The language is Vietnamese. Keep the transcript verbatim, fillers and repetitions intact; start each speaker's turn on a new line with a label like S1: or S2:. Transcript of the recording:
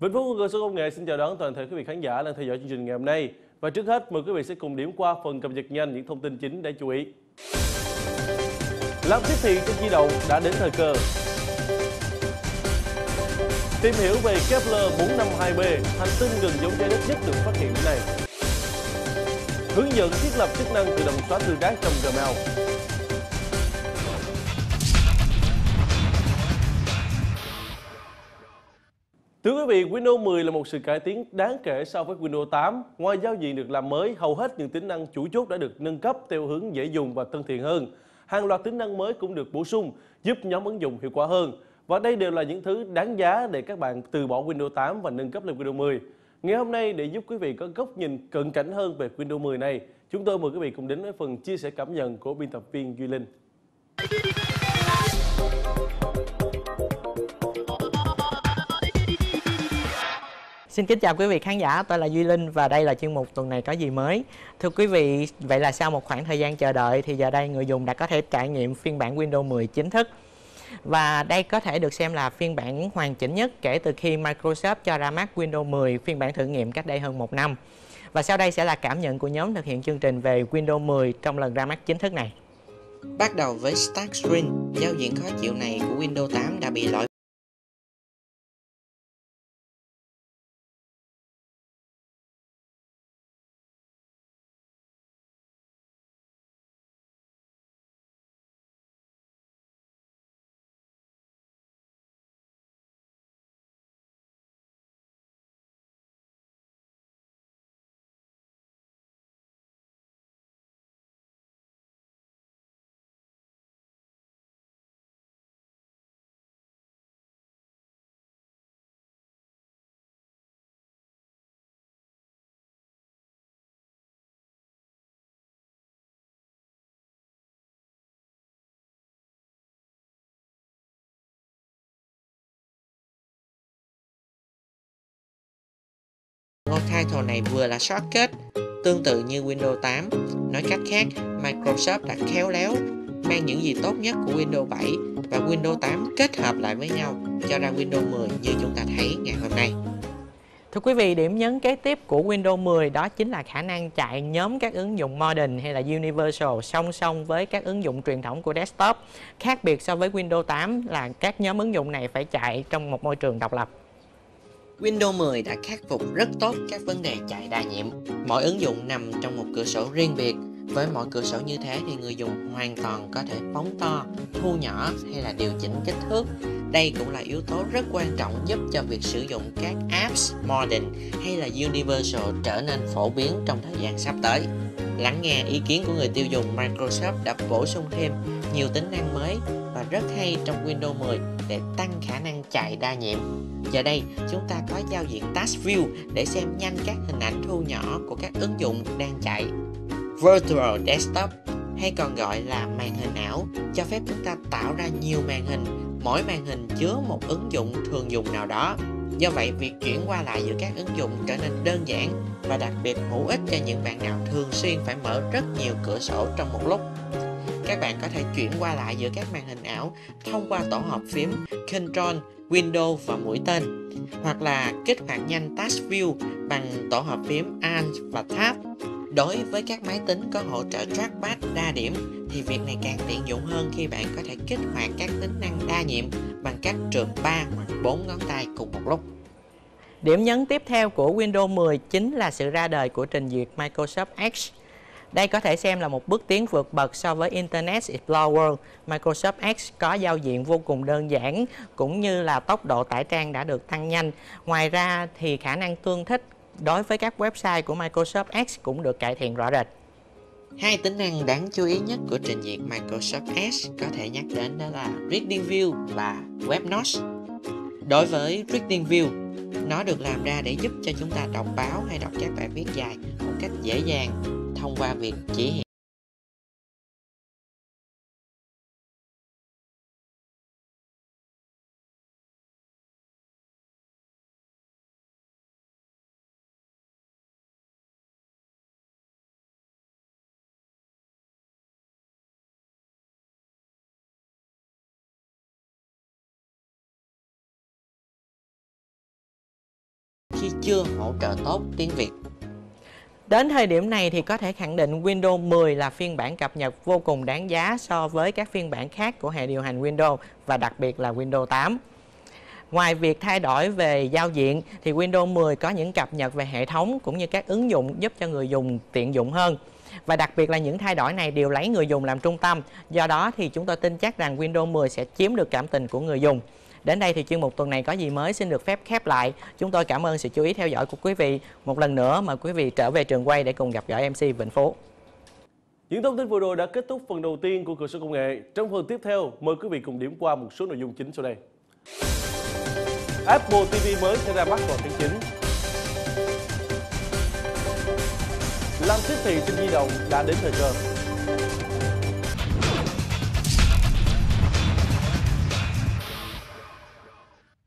S1: Vĩnh Phúc cơ số công nghệ xin chào đón toàn thể quý vị khán giả đang theo dõi chương trình ngày hôm nay. Và trước hết mời quý vị sẽ cùng điểm qua phần cập nhật nhanh những thông tin chính đáng chú ý. Làm tiếp thị trên di động đã đến thời cơ. Tìm hiểu về Kepler bốn năm hai b, hành tinh gần giống trái đất nhất được phát hiện đến nay. Hướng dẫn thiết lập chức năng tự động xóa tương tác trong Gmail. Thưa quý vị, Windows mười là một sự cải tiến đáng kể so với Windows tám. Ngoài giao diện được làm mới, hầu hết những tính năng chủ chốt đã được nâng cấp theo hướng dễ dùng và thân thiện hơn. Hàng loạt tính năng mới cũng được bổ sung, giúp nhóm ứng dụng hiệu quả hơn. Và đây đều là những thứ đáng giá để các bạn từ bỏ Windows tám và nâng cấp lên Windows mười. Ngày hôm nay, để giúp quý vị có góc nhìn cận cảnh hơn về Windows mười này, chúng tôi mời quý vị cùng đến với phần chia sẻ cảm nhận của biên tập viên Duy Linh.
S2: Xin kính chào quý vị khán giả, tôi là Duy Linh và đây là chuyên mục Tuần này có gì mới. Thưa quý vị, vậy là sau một khoảng thời gian chờ đợi thì giờ đây người dùng đã có thể trải nghiệm phiên bản Windows mười chính thức. Và đây có thể được xem là phiên bản hoàn chỉnh nhất kể từ khi Microsoft cho ra mắt Windows mười phiên bản thử nghiệm cách đây hơn một năm. Và sau đây sẽ là cảm nhận của nhóm thực hiện chương trình về Windows mười trong lần ra mắt chính thức này.
S3: Bắt đầu với Start Screen, giao diện khó chịu này của Windows tám đã bị lỗi title này vừa là shortcut, tương tự như Windows tám. Nói cách khác, Microsoft đã khéo léo mang những gì tốt nhất của Windows bảy và Windows tám kết hợp lại với nhau cho ra Windows mười như chúng ta thấy ngày hôm nay.
S2: Thưa quý vị, điểm nhấn kế tiếp của Windows mười đó chính là khả năng chạy nhóm các ứng dụng Modern hay là Universal song song với các ứng dụng truyền thống của desktop. Khác biệt so với Windows tám là các nhóm ứng dụng này phải chạy trong một môi trường độc lập.
S3: Windows mười đã khắc phục rất tốt các vấn đề chạy đa nhiệm. Mỗi ứng dụng nằm trong một cửa sổ riêng biệt. Với mỗi cửa sổ như thế thì người dùng hoàn toàn có thể phóng to, thu nhỏ hay là điều chỉnh kích thước. Đây cũng là yếu tố rất quan trọng giúp cho việc sử dụng các apps Modern hay là Universal trở nên phổ biến trong thời gian sắp tới. Lắng nghe ý kiến của người tiêu dùng, Microsoft đã bổ sung thêm nhiều tính năng mới và rất hay trong Windows mười để tăng khả năng chạy đa nhiệm. Giờ đây, chúng ta có giao diện Task View để xem nhanh các hình ảnh thu nhỏ của các ứng dụng đang chạy. Virtual Desktop, hay còn gọi là màn hình ảo, cho phép chúng ta tạo ra nhiều màn hình, mỗi màn hình chứa một ứng dụng thường dùng nào đó. Do vậy, việc chuyển qua lại giữa các ứng dụng trở nên đơn giản và đặc biệt hữu ích cho những bạn nào thường xuyên phải mở rất nhiều cửa sổ trong một lúc. Các bạn có thể chuyển qua lại giữa các màn hình ảo thông qua tổ hợp phím Control, Windows và mũi tên, hoặc là kích hoạt nhanh Task View bằng tổ hợp phím Alt và Tab. Đối với các máy tính có hỗ trợ trackpad đa điểm thì việc này càng tiện dụng hơn khi bạn có thể kích hoạt các tính năng đa nhiệm bằng cách trượt ba hoặc bốn ngón tay cùng một lúc.
S2: Điểm nhấn tiếp theo của Windows mười chính là sự ra đời của trình duyệt Microsoft Edge. Đây có thể xem là một bước tiến vượt bậc so với Internet Explorer. Microsoft Edge có giao diện vô cùng đơn giản cũng như là tốc độ tải trang đã được tăng nhanh. Ngoài ra thì khả năng tương thích đối với các website của Microsoft Edge cũng được cải thiện rõ rệt.
S3: Hai tính năng đáng chú ý nhất của trình duyệt Microsoft Edge có thể nhắc đến đó là Reading View và Web Notes. Đối với Reading View, nó được làm ra để giúp cho chúng ta đọc báo hay đọc các bài viết dài một cách dễ dàng thông qua việc chỉ hiện khi chưa hỗ trợ tốt tiếng Việt.
S2: Đến thời điểm này thì có thể khẳng định Windows mười là phiên bản cập nhật vô cùng đáng giá so với các phiên bản khác của hệ điều hành Windows và đặc biệt là Windows tám. Ngoài việc thay đổi về giao diện thì Windows mười có những cập nhật về hệ thống cũng như các ứng dụng giúp cho người dùng tiện dụng hơn. Và đặc biệt là những thay đổi này đều lấy người dùng làm trung tâm. Do đó thì chúng tôi tin chắc rằng Windows mười sẽ chiếm được cảm tình của người dùng. Đến đây thì chuyên mục tuần này có gì mới xin được phép khép lại. Chúng tôi cảm ơn sự chú ý theo dõi của quý vị. Một lần nữa mời quý vị trở về trường quay để cùng gặp gỡ em xê Vĩnh Phú.
S1: Những thông tin vừa rồi đã kết thúc phần đầu tiên của Cửa sổ Công nghệ. Trong phần tiếp theo, mời quý vị cùng điểm qua một số nội dung chính sau đây. Apple ti vi mới sẽ ra mắt vào tháng chín. Làm tiếp thị trên di động đã đến thời cơ.